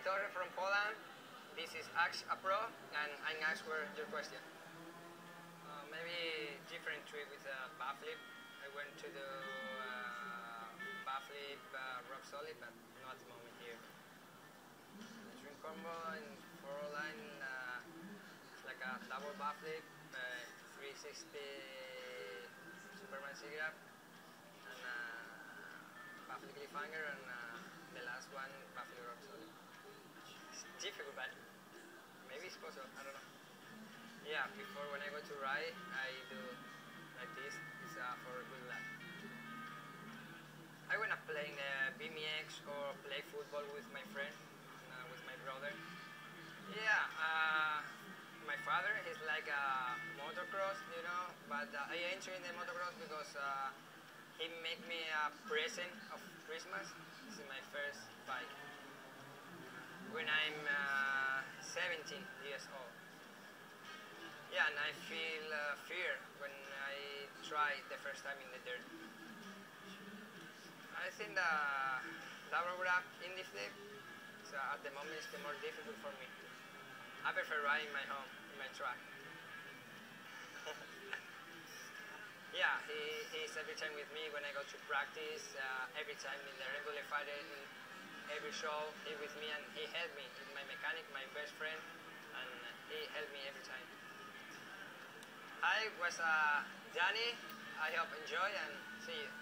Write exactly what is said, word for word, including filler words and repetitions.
Dany Torres from Poland. This is Ask a Pro, and I'm answering your question. Uh, maybe different trip with a backflip. I went to do uh, backflip uh, rock solid, but not at the moment here. The string combo in four line, uh, it's like a double backflip, uh, three sixty Superman C grab, and uh, backflip cliffhanger, and uh, the last one backflip rock solid. It's difficult, but maybe it's possible. I don't know. Yeah, before when I go to ride, I do like this. It's uh, for good luck. I wanna play in uh, B M X or play football with my friend, uh, with my brother. Yeah, uh, my father is like a motocross, you know, but uh, I enter in the motocross because uh, he made me a present of Christmas. This is my first bike. When I'm uh, seventeen years old. Yeah, and I feel uh, fear when I try the first time in the dirt. I think the double grab indie flip, so at the moment it's the more difficult for me. I prefer riding my home, in my truck. Yeah, he, he's every time with me when I go to practice, uh, every time in the regular fighter, in every show, he with me and he helped me. He's my mechanic, my best friend, and he helped me every time. I was uh, Dany. I hope enjoy and see you.